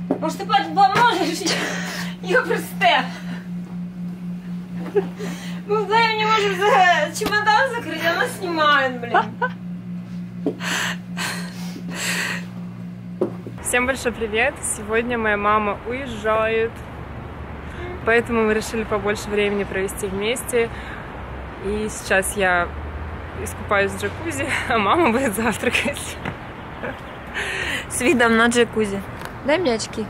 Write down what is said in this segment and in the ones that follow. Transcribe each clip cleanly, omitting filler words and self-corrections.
Может, ты поможешь? Ёпрсте. Мы вдвоем не можем чемодан закрыть, она снимает, блин. Всем большой привет! Сегодня моя мама уезжает, поэтому мы решили побольше времени провести вместе. И сейчас я искупаюсь в джакузи, а мама будет завтракать. С видом на джакузи. Дай мне очки.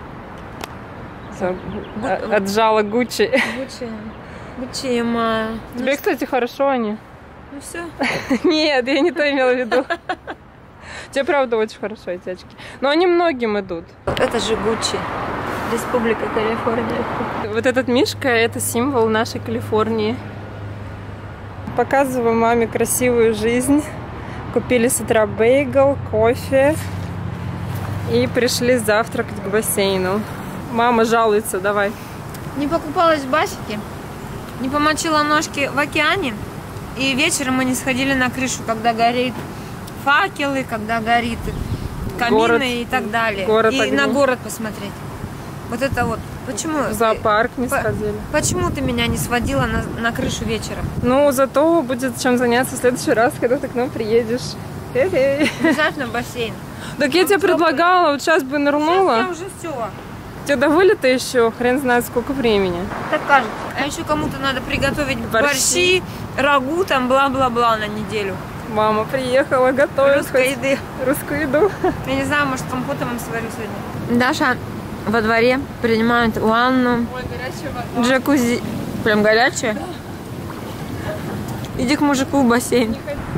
Отжала Гуччи. Гуччи, моя. Тебе, кстати, хорошо они. Ну все. Нет, я не то имела в виду. Тебе, правда, очень хорошо эти очки. Но они многим идут. Это же Гуччи. Республика Калифорния. Вот этот мишка — это символ нашей Калифорнии. Показываю маме красивую жизнь. Купили с утра бейгл, кофе. И пришли завтракать к бассейну. Мама жалуется, давай. Не покупалась в басике, не помочила ножки в океане. И вечером мы не сходили на крышу, когда горит факелы, когда горит камины город, и так далее. И огни. На город посмотреть. Вот это вот. Почему? В зоопарк не сходили. Почему ты меня не сводила на крышу вечером? Ну, зато будет чем заняться в следующий раз, когда ты к нам приедешь. Обязательно в бассейн. Так я тебе предлагала, вот сейчас бы нырнула. Сейчас я уже все. Тебе до вылета еще хрен знает сколько времени. Так кажется. А еще кому-то надо приготовить борщи, рагу, там бла-бла-бла на неделю. Мама приехала, готовит русскую еду. Я не знаю, может, компота вам сварю сегодня. Даша во дворе принимает ванну. Ой, горячая вода. Джакузи. Прям горячая? Да. Иди к мужику в бассейн.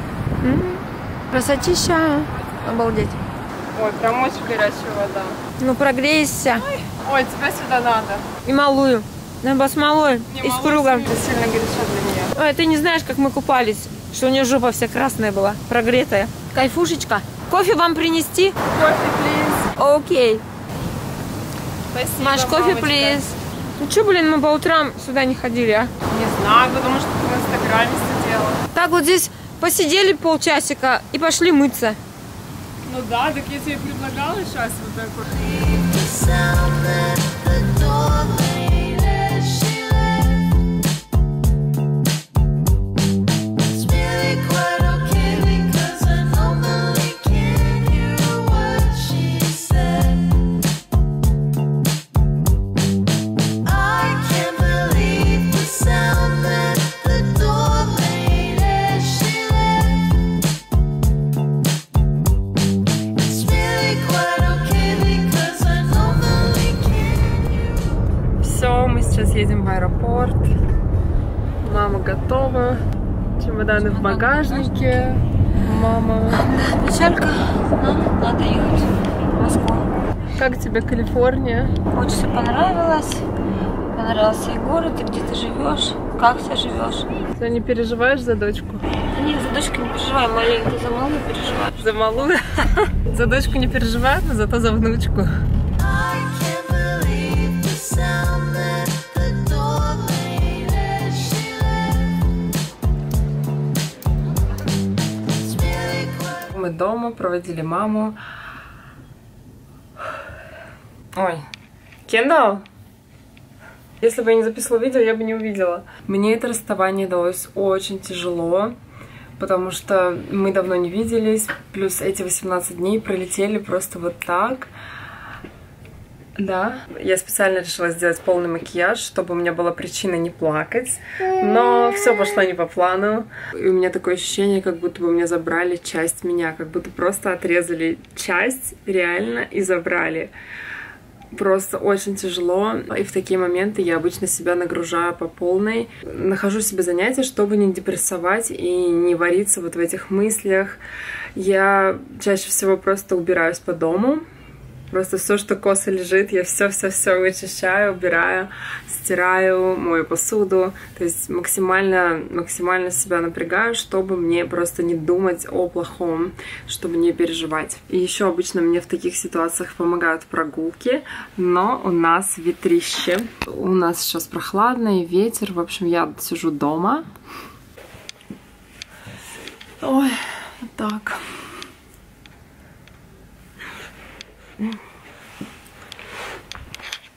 Красотища. Обалдеть. Ой, прям очень горячая вода. Ну, прогрейся. Ой, тебя сюда надо. И малую. Надо с малой. Из круга. Это сильно горячо для нее. Ой, ты не знаешь, как мы купались. Что у нее жопа вся красная была. Прогретая. Кайфушечка. Кофе вам принести? Кофе, плиз. Окей. Спасибо, Маш, кофе, плиз. Ну что, блин, мы по утрам сюда не ходили, а? Не знаю, потому что ты в Инстаграме сидела. Так вот здесь посидели полчасика и пошли мыться. Ну да, так я тебе предлагала сейчас вот так вот. Сейчас едем в аэропорт. Мама готова. Чемоданы в багажнике. Мама. Печалька, но надо ехать в Москву. Как тебе Калифорния? Очень все понравилось. Понравился и город, и где ты живешь, как ты живешь. Ты не переживаешь за дочку? Да нет, за дочку не переживай, маленько, за малую переживаешь. За малую? За дочку не переживаю, но зато за внучку. Мы дома, проводили маму. Ой, Кендалл? Если бы я не записывала видео, я бы не увидела. Мне это расставание далось очень тяжело, потому что мы давно не виделись, плюс эти 18 дней пролетели просто вот так. Да, я специально решила сделать полный макияж, чтобы у меня была причина не плакать, но все пошло не по плану. И у меня такое ощущение, как будто бы у меня забрали часть меня, как будто просто отрезали часть реально и забрали. Просто очень тяжело, и в такие моменты я обычно себя нагружаю по полной. Нахожу себе занятия, чтобы не депрессовать и не вариться вот в этих мыслях. Я чаще всего просто убираюсь по дому. Просто все, что косо лежит, я все вычищаю, убираю, стираю, мою посуду. То есть максимально себя напрягаю, чтобы мне просто не думать о плохом, чтобы не переживать. И еще обычно мне в таких ситуациях помогают прогулки, но у нас ветрище. У нас сейчас прохладно и ветер. В общем, я сижу дома. Ой, вот так.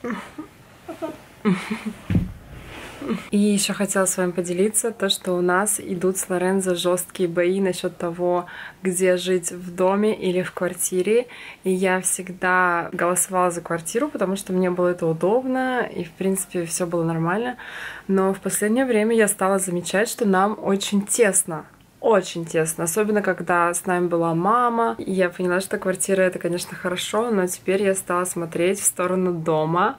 И еще хотела с вами поделиться, то, что у нас идут с Лорензо жесткие бои насчет того, где жить, в доме или в квартире. И я всегда голосовала за квартиру, потому что мне было это удобно, и, в принципе, все было нормально. Но в последнее время я стала замечать, что нам очень тесно. Очень тесно, особенно когда с нами была мама. И я поняла, что квартира — это, конечно, хорошо, но теперь я стала смотреть в сторону дома.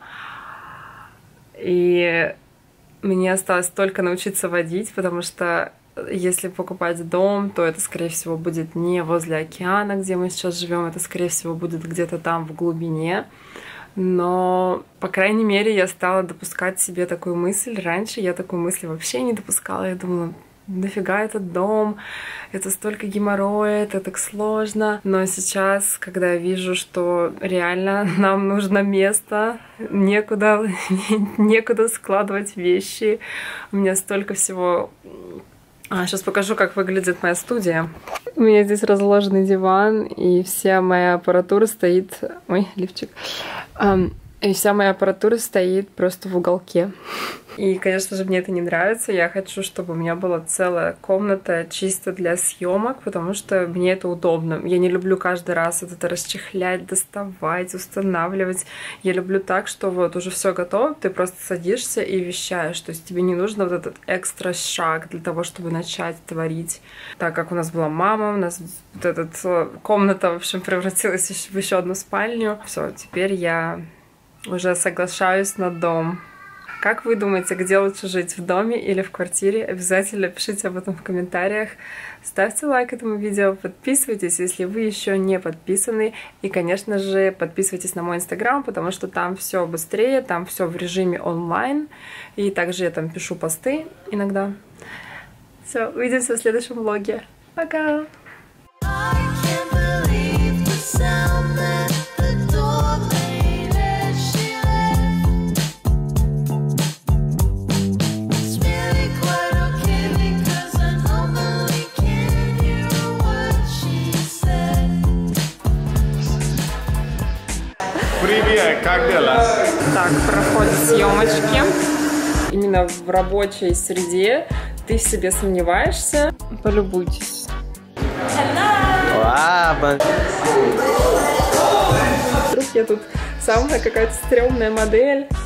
И мне осталось только научиться водить, потому что если покупать дом, то это, скорее всего, будет не возле океана, где мы сейчас живем, это, скорее всего, будет где-то там в глубине. Но, по крайней мере, я стала допускать себе такую мысль. Раньше я такую мысль вообще не допускала. Я думала, нафига этот дом, это столько геморроя, это так сложно. Но сейчас, когда я вижу, что реально нам нужно место, некуда складывать вещи, у меня столько всего. Сейчас покажу, как выглядит моя студия. У меня здесь разложенный диван, и вся моя аппаратура стоит... Ой, лифчик. И вся моя аппаратура стоит просто в уголке. И, конечно же, мне это не нравится. Я хочу, чтобы у меня была целая комната чисто для съемок, потому что мне это удобно. Я не люблю каждый раз это расчехлять, доставать, устанавливать. Я люблю так, что вот уже все готово, ты просто садишься и вещаешь. То есть тебе не нужно вот этот экстра шаг для того, чтобы начать творить. Так как у нас была мама, у нас вот эта комната, в общем, превратилась в еще одну спальню. Все, теперь я уже соглашаюсь на дом. Как вы думаете, где лучше жить, в доме или в квартире? Обязательно пишите об этом в комментариях. Ставьте лайк этому видео, подписывайтесь, если вы еще не подписаны. И, конечно же, подписывайтесь на мой инстаграм, потому что там все быстрее, там все в режиме онлайн. И также я там пишу посты иногда. Все, увидимся в следующем влоге. Пока! Привет, как дела? Так, проходят съемочки. Именно в рабочей среде ты в себе сомневаешься. Полюбуйтесь. Вдруг я тут самая какая-то стрёмная модель.